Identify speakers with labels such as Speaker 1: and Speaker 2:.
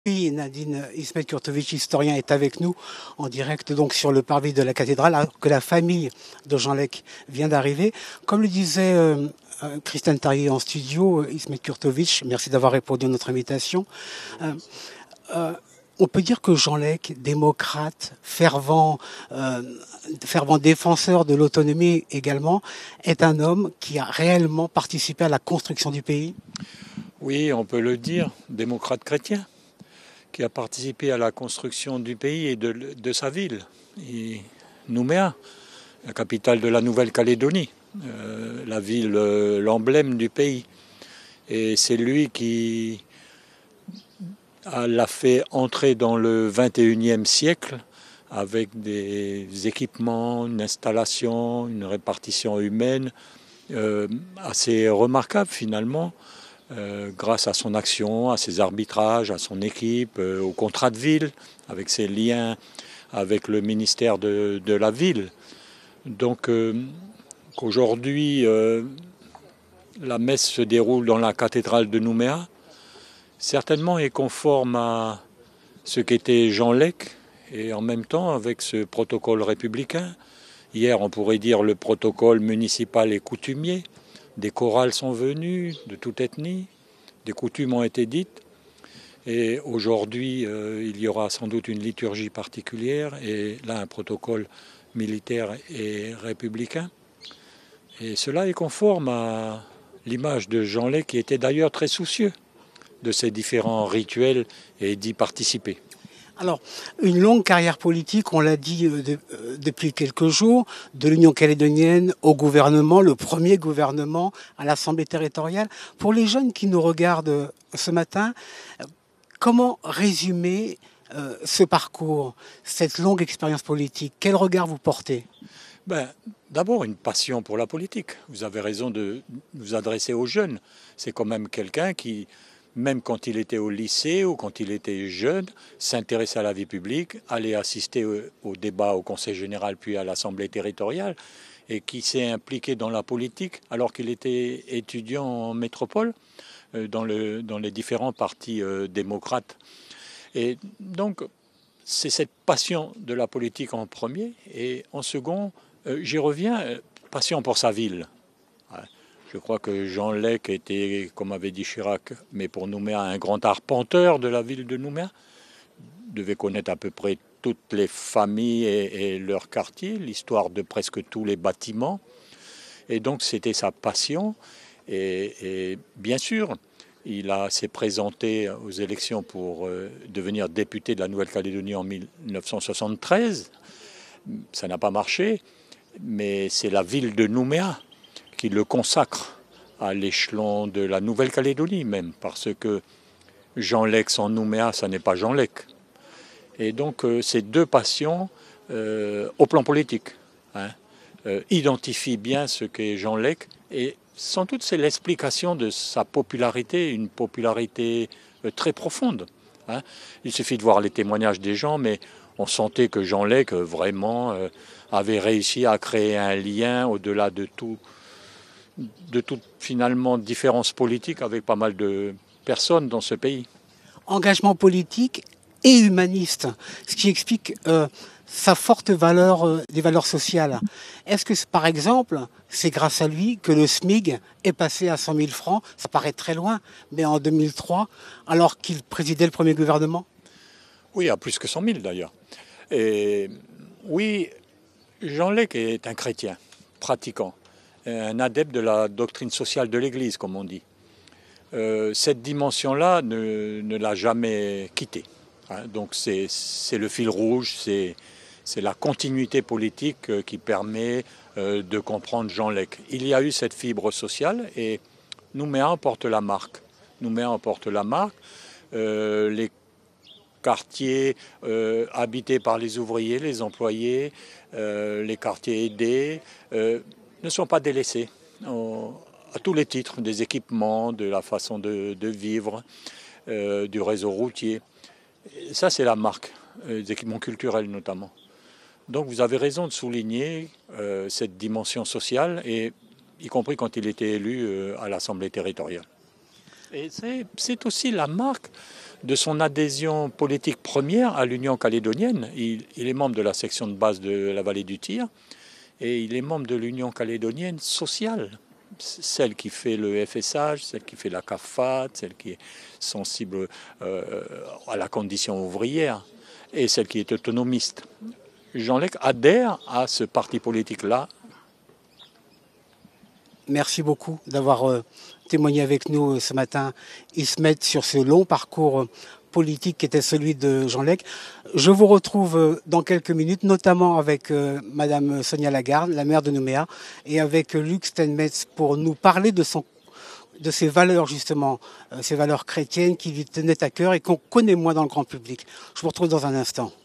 Speaker 1: Oui, Nadine Ismet-Kurtovic, historien, est avec nous en direct donc sur le parvis de la cathédrale, alors que la famille de Jean Lec vient d'arriver. Comme le disait Christiane Tarier en studio, Ismet-Kurtovic, merci d'avoir répondu à notre invitation. Euh, euh, on peut dire que Jean Lec, démocrate, euh, fervent défenseur de l'autonomie également, est un homme qui a réellement participé à la construction du pays.
Speaker 2: Oui, on peut le dire, démocrate chrétien, qui a participé à la construction du pays et de sa ville, Nouméa, la capitale de la Nouvelle-Calédonie, la ville, l'emblème du pays. Et c'est lui qui l'a fait entrer dans le 21e siècle avec des équipements, une installation, une répartition humaine assez remarquable finalement. Grâce à son action, à ses arbitrages, à son équipe, au contrat de ville, avec ses liens avec le ministère de la ville. Donc qu'aujourd'hui, la messe se déroule dans la cathédrale de Nouméa, certainement est conforme à ce qu'était Jean Lec, et en même temps avec ce protocole républicain. Hier, on pourrait dire le protocole municipal et coutumier. Des chorales sont venus de toute ethnie. Des coutumes ont été dites et aujourd'hui il y aura sans doute une liturgie particulière et là un protocole militaire et républicain. Et cela est conforme à l'image de Jean Lec qui était d'ailleurs très soucieux de ces différents rituels et d'y participer.
Speaker 1: Alors, une longue carrière politique, on l'a dit depuis quelques jours, de l'Union calédonienne au gouvernement, le premier gouvernement, à l'Assemblée territoriale. Pour les jeunes qui nous regardent ce matin, comment résumer ce parcours, cette longue expérience politique? Quel regard vous portez?
Speaker 2: D'abord, une passion pour la politique. Vous avez raison de vous adresser aux jeunes. C'est quand même quelqu'un qui, même quand il était au lycée ou quand il était jeune, s'intéressait à la vie publique, allait assister au débat au Conseil général puis à l'Assemblée territoriale et qui s'est impliqué dans la politique alors qu'il était étudiant en métropole dans les différents partis démocrates. Et donc, c'est cette passion de la politique en premier et en second, j'y reviens, passion pour sa ville. Ouais. Je crois que Jean Lec était, comme avait dit Chirac, mais pour Nouméa, un grand arpenteur de la ville de Nouméa. Il devait connaître à peu près toutes les familles et leurs quartiers, l'histoire de presque tous les bâtiments. Et donc c'était sa passion. Et bien sûr, s'est présenté aux élections pour devenir député de la Nouvelle-Calédonie en 1973. Ça n'a pas marché, mais c'est la ville de Nouméa qui le consacre à l'échelon de la Nouvelle-Calédonie même, parce que Jean Lec sans Nouméa, ça n'est pas Jean Lec. Et donc ces deux passions, au plan politique, identifient bien ce qu'est Jean Lec, et sans doute c'est l'explication de sa popularité, une popularité très profonde. Il suffit de voir les témoignages des gens, mais on sentait que Jean Lec vraiment avait réussi à créer un lien au-delà de toute finalement différence politique avec pas mal de personnes dans ce pays.
Speaker 1: Engagement politique et humaniste, ce qui explique sa forte valeur, des valeurs sociales. Est-ce que, par exemple, c'est grâce à lui que le SMIC est passé à 100 000 francs? Ça paraît très loin, mais en 2003, alors qu'il présidait le premier gouvernement?
Speaker 2: Oui, à plus que 100 000 d'ailleurs. Et oui, Jean Lec est un chrétien, pratiquant, un adepte de la doctrine sociale de l'Église, comme on dit. Cette dimension-là ne l'a jamais quitté. Donc c'est le fil rouge, c'est la continuité politique qui permet de comprendre Jean Lec. Il y a eu cette fibre sociale et Nouméa en porte la marque. Nouméa en porte la marque. Les quartiers habités par les ouvriers, les employés, les quartiers aidés ne sont pas délaissés à tous les titres, des équipements, de la façon de vivre, du réseau routier. Et ça, c'est la marque, des équipements culturels notamment. Donc vous avez raison de souligner cette dimension sociale, et y compris quand il était élu à l'Assemblée territoriale. Et c'est aussi la marque de son adhésion politique première à l'Union calédonienne. Il est membre de la section de base de la vallée du Tyr et il est membre de l'Union calédonienne sociale, celle qui fait le FSH, celle qui fait la CAFAT, celle qui est sensible à la condition ouvrière et celle qui est autonomiste. Jean Lec adhère à ce parti politique-là.
Speaker 1: Merci beaucoup d'avoir témoigné avec nous ce matin, Ismet, sur ce long parcours politique qui était celui de Jean Lec. Je vous retrouve dans quelques minutes, notamment avec Madame Sonia Lagarde, la maire de Nouméa, et avec Luc Steinmetz pour nous parler de ses valeurs justement, ces valeurs chrétiennes qui lui tenaient à cœur et qu'on connaît moins dans le grand public. Je vous retrouve dans un instant.